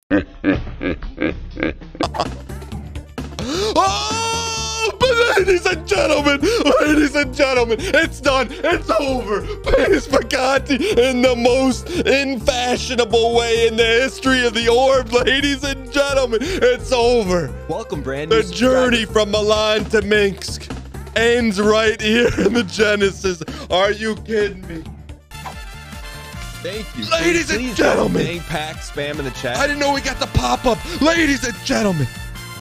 Oh, but ladies and gentlemen, it's done. It's over. Pace Picante in the most infashionable way in the history of the orb. Ladies and gentlemen, it's over. Welcome, Brandon. The journey from Milan to Minsk ends right here in the Genesis. Are you kidding me? Thank you. Ladies and gentlemen. Pack spam in the chat. I didn't know we got the pop-up. Ladies and gentlemen,